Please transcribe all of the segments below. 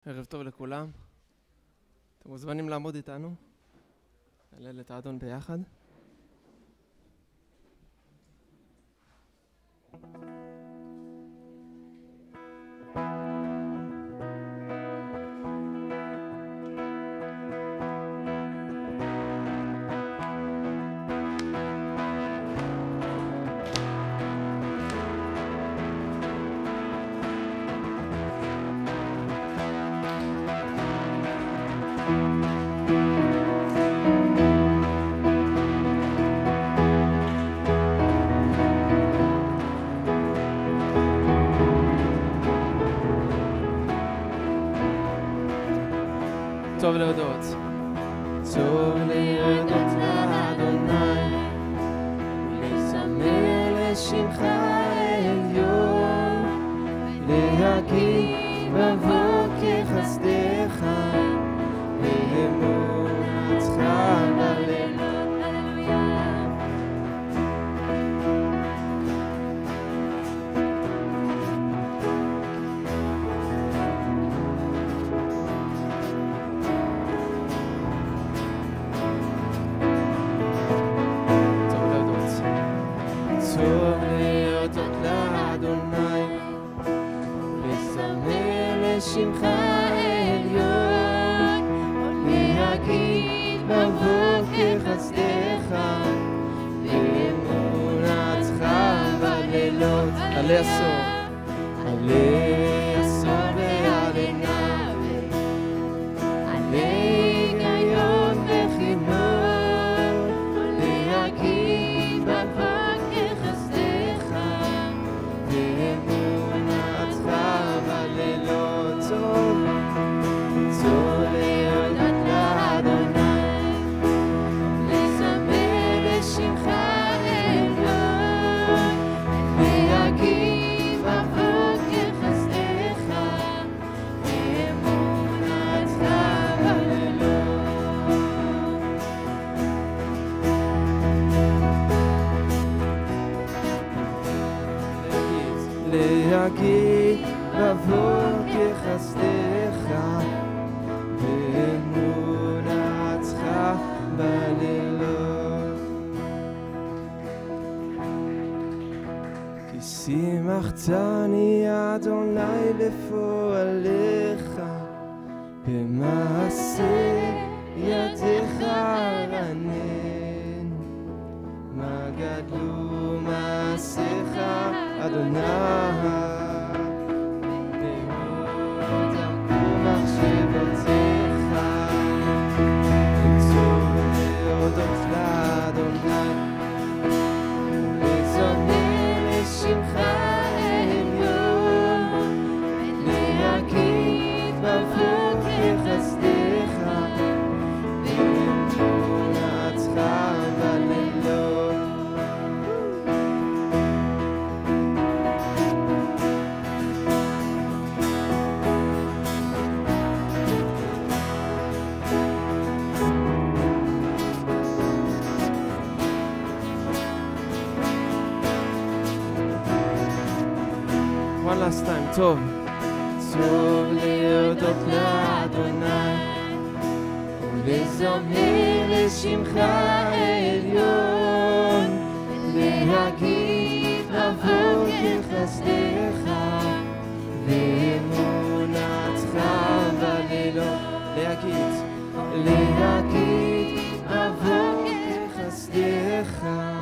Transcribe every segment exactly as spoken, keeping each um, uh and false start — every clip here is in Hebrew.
ערב טוב לכולם. אתם מוזמנים לעמוד איתנו. נעלה את האדון ביחד. טוב להודות. טוב להודות לאדוני, ולזמר לשמך העליון, להגיד בבוקר חסדך, ואמונתך בלילות. שמך העליון, להגיד בבוקר חסדך, ואמונתך בלילות. עלי עשור, עלי עשור ועלי נעלה, עלי גיון וכינור, להגיד בבוקר חסדך, ואמונתך בלילות. טוב, טוב להודות לאדוני, לזמר לשמך העליון, להגיד בבוקר חסדך, ואמונתך בלילות. להגיד בבוקר חסדך, ואמונתך בלילות. כי שימחתני אדוני בפועליך, במעשה ידיך רנן. מה גדלו מעשיך אדוני, one last time. טוב, טוב להודות לאדוני, ולזמר לשמך העליון, להגיד בבוקר חסדך, ואמונתך בלילות. להגיד, להגיד בבוקר חסדך,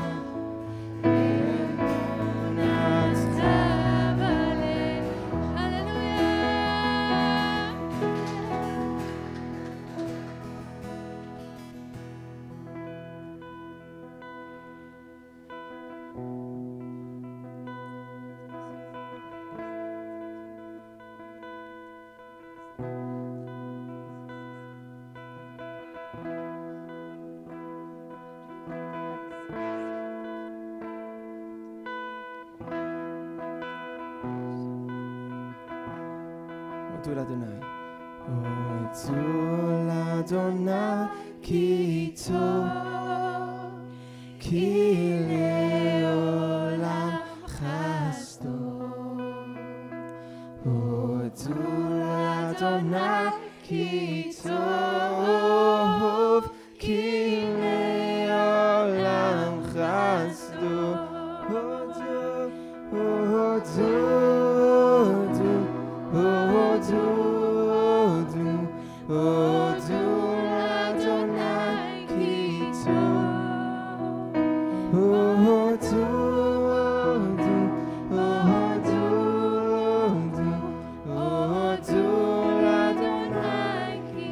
הודו לאדוני. הודו לאדוני כי טוב, כי לעולם חסדו. הודו לאדוני לאדוני כי טוב, כי לעולם חסדו. הודו, הודו, הודו, הודו לאדוני כי טוב. הודו, הודו, הודו לאדוני כי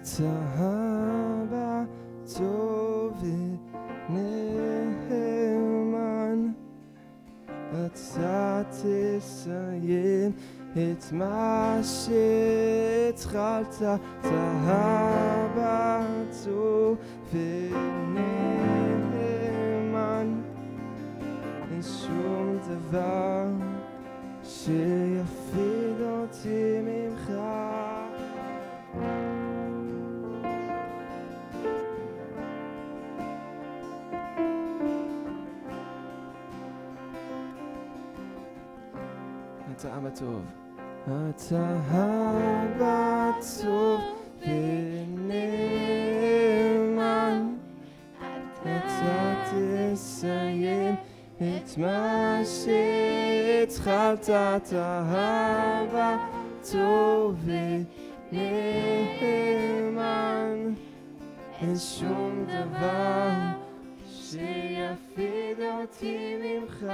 אתה הבא טוב ונאמן, אתה תסיים את מה שהתחלת. אתה הבא טוב ונאמן, אין שום דבר שיפריד אותי ממך. אתה אבא טוב, אתה אבא טוב ונאמן, אתה תסיים את מה שהתחלת. אתה אבא טוב ונאמן, אין שום דבר שיפריד אותי ממך.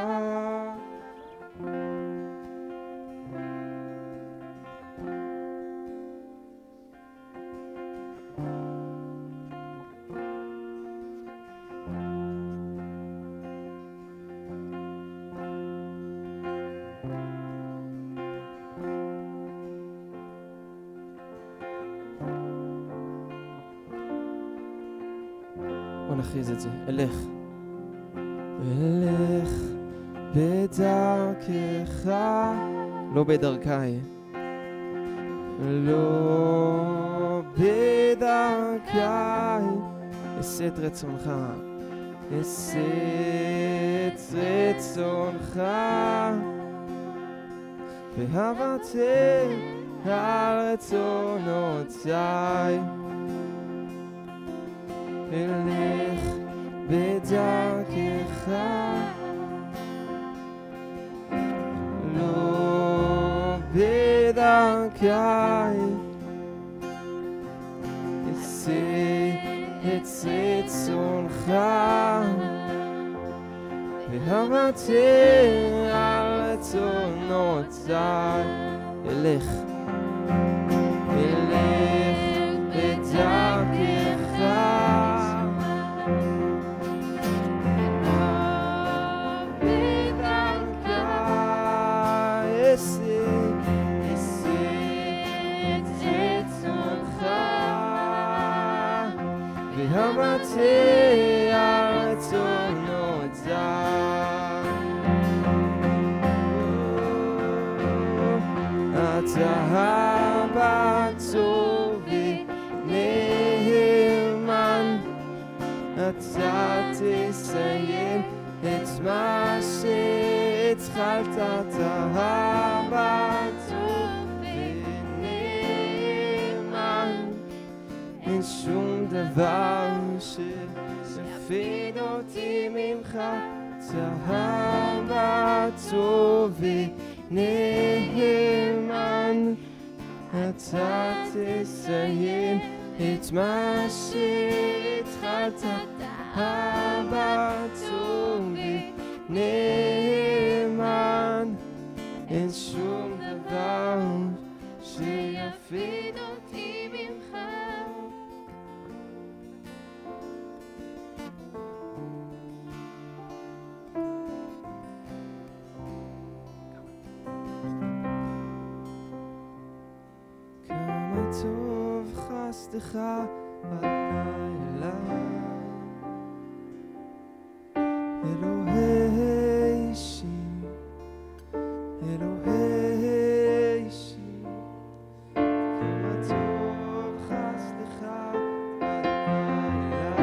בוא נכריז את זה. אלך אלך בדרכך, לא בדרכי, לא בדרכי, אעשה את רצונך, אעשה את רצונך, ואוותר על רצונותיי. אלך בדרכך, לא בדרכי, אעשה את רצונך, ואוותר על רצונותיי. אלך אלך בדרכך, ואוותר על רצונותיי. אתה אבא טוב ונאמן, אתה תסיים את מה שהתחלת. אתה אבא טוב ונאמן, אין שום דבר שיפריד אותי ממך. אתה אבא טוב ונאמן, אתה תסיים את מה שהתחלת. אבא טוב ונאמן, אין שום דבר שיפריד אותי ממך. טוב חסדך הלילה, אלוהי אישי, אלוהי אישי, כמה טוב חסדך הלילה,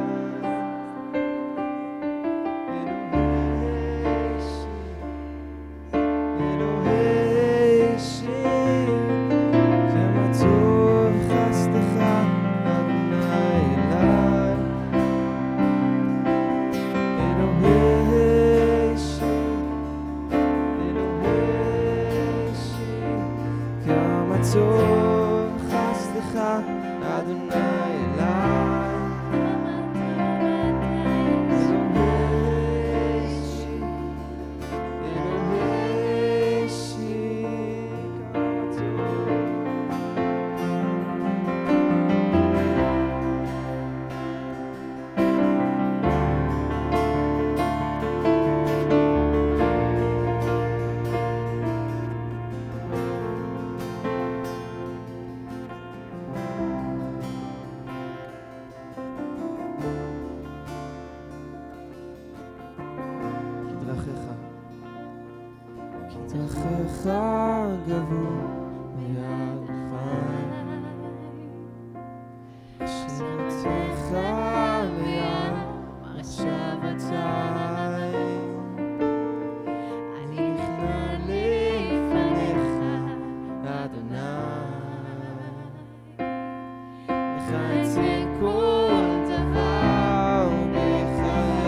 אלוהי אישי, אלוהי אישי, טוב חסדך אדוני אליי, אלוהי אישי, אלוהי אישי, כמה טוב. גבור ביד חי מחשבתך ביד מחשבתי אני נכנע לפניך אדוני לך אצא כל דבר בחיי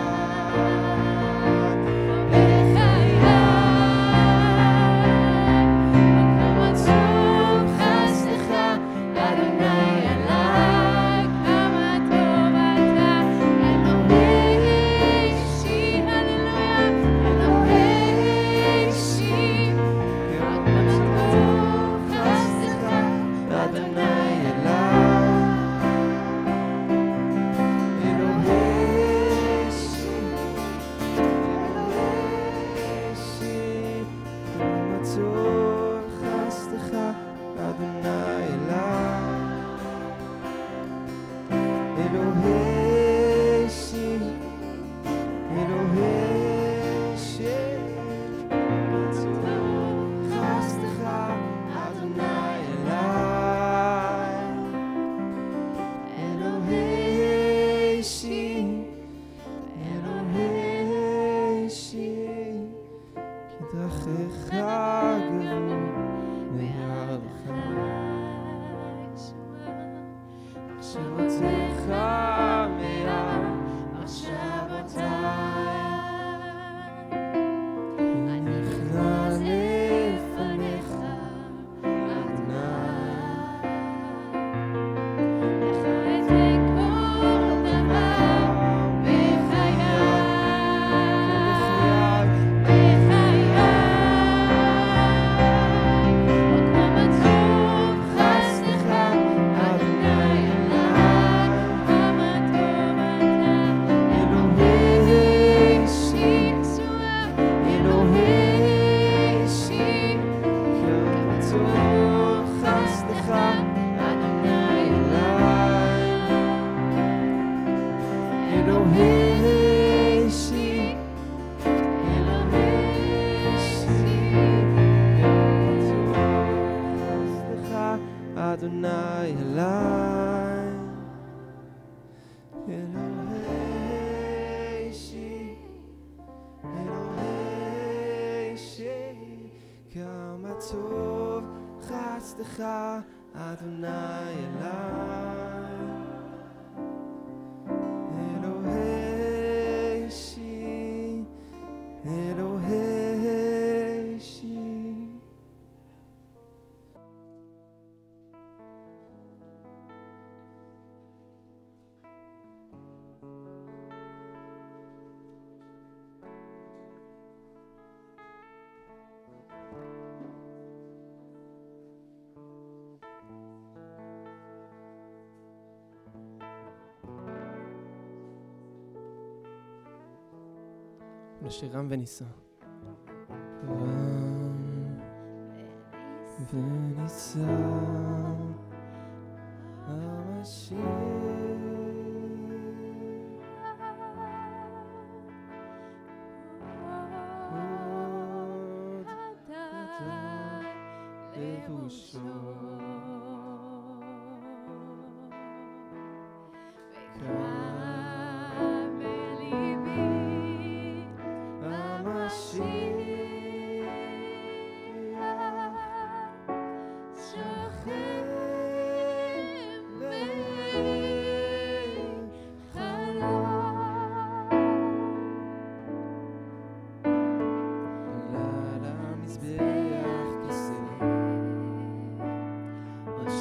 לשיר רם וניסה. רם וניסה המשיר עוד אתה לבושו Shine.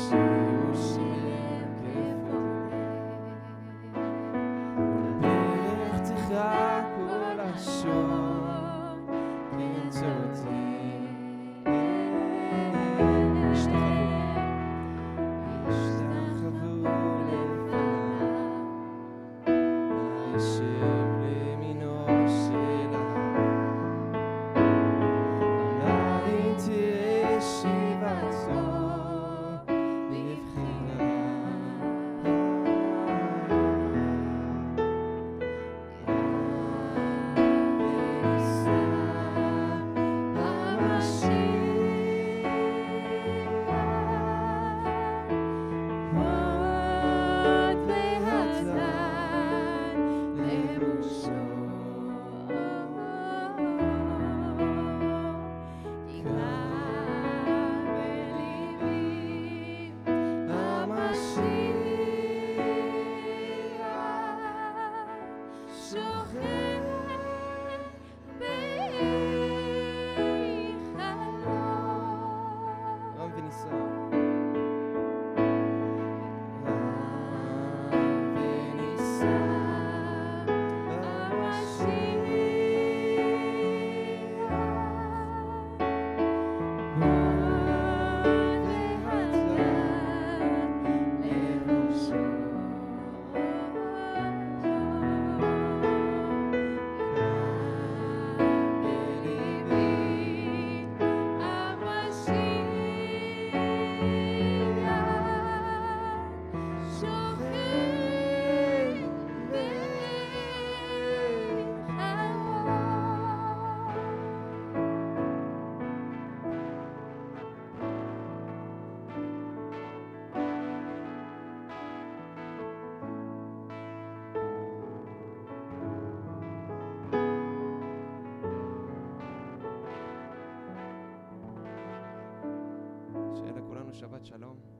שיהיה לכולנו שבת שלום.